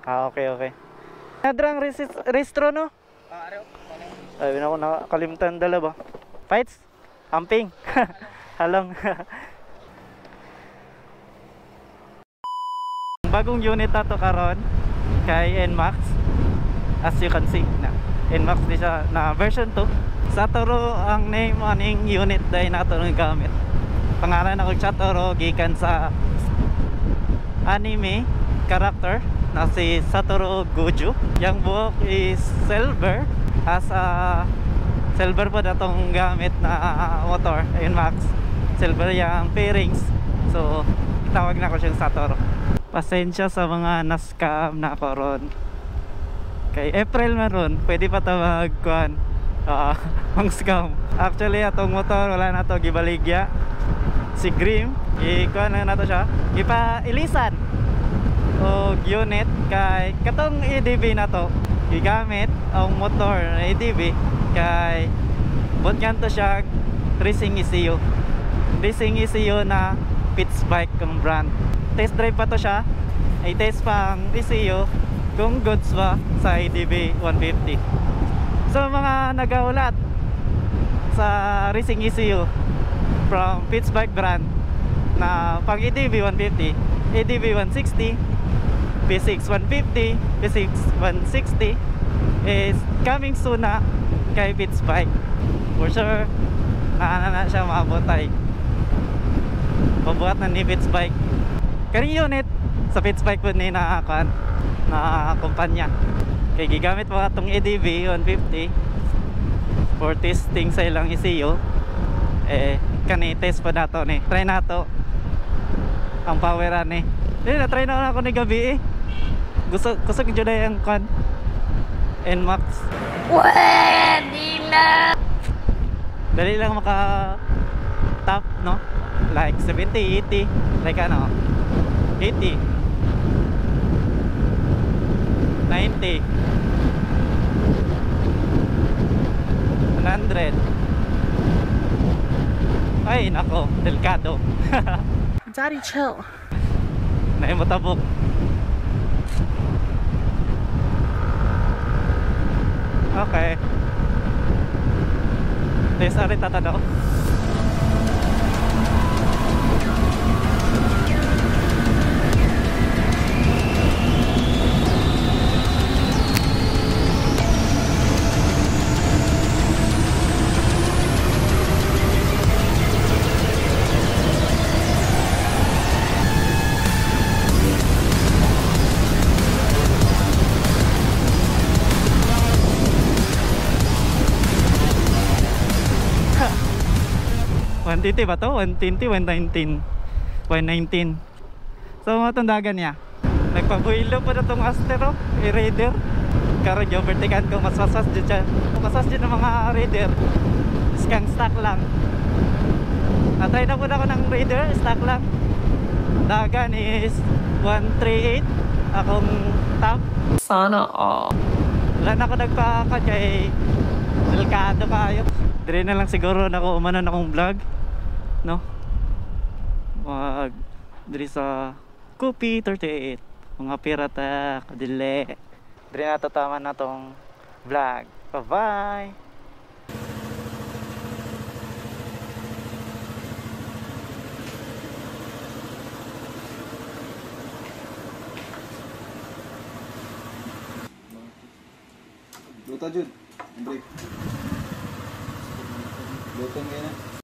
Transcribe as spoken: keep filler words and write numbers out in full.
Ah, okay, okay. Nadrang resist restro no? Ah, araw. Ay, na ako nakalimutan dala ba? Fights? Amping. Halong. Bagong unit na to karon kay N MAX. As you can see na N MAX di siya na version two. Satoru ang name aning unit dahil nato ng gamit. Pangalan ako Satoru gikan sa anime character na si Satoru Gojo. Yang buhok is silver. As a silver po na tong gamit na motor N MAX. Silver yung fairings. So tawag na ko siyang Satoru. Pasensya sa mga na-scam na ako ron. Kay April maron, pwede pa tawag kuan. Ah, ang scam. Actually atong motor wala na to gibaligya. Si Grim, i-kuan na nato siya. Ipa-ilisan og unit kay katong E D B na to. Gigamit ang motor na E D B kay bot kanto siya racing E C U. Racing E C U na Pitts Bike kung brand. Test drive pa to siya. Ay test pa ang E C U kung goods ba sa E D B one fifty. So mga nagaulat sa racing E C U from Pitts Bike brand na pang E D B one fifty, E D B one sixty, P six one fifty, P six one sixty is coming soon na kay Pitts Bike. For sure naana na siya maabot ay pabuhat na ni Pitts Bike. Kani unit sa Pitts Bike po ni na kan na kumpanya. Kay gigamit pa atong E D B one fifty for testing sa ilang E C U. Eh kani test pa nato ni. Try nato ang poweran ni. Dili na try na ako ni gabi eh. Gusto gusto ko jud ang kan N MAX. Pwede na. Dali lang maka top no? Like seventy, eighty, like ano? eighty, ninety, one hundred. Ay nako, delikado. Daddy, chill. Naimutabok. Okay. Test arit tatanaw. one twenty ba to? one twenty, one nineteen, one nineteen. So mga tundagan niya. Nagpabuhilo po na itong Astero, i-Raider. Karoon yung vertikan ko, mas masas dyan siya. Masas dyan ng mga Raider. Skang stock lang. Natry na po na ako ng Raider, stock lang. Dagan is one thirty-eight. Akong top. Sana all. Wala na ako nagpa-cut kay delikado kayo. Dire na lang siguro na ako umanon akong vlog, no? Wag dire sa Kopi thirty-eight, mga pirata kadili. Dire na tataman na tong vlog. Bye bye. Luta Jud, break. Lutong ngayon.